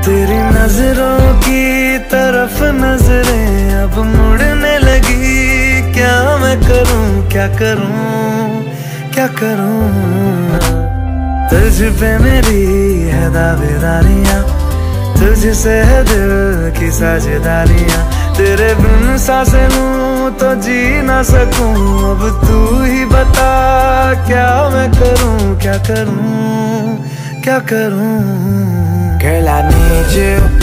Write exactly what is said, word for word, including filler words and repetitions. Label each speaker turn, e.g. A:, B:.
A: तेरी नजरों की तरफ नजरें अब मुड़ने लगी। क्या मैं करूं क्या करूं क्या करूं। तुझ पे मेरी है दावेदारियां, तुझसे है दिल की साझेदारियां। तेरे बिन सांसें लूं तो जी ना सकूं। अब तू ही बता क्या मैं करूं क्या करूं क्या करूं।
B: Girl, I need you.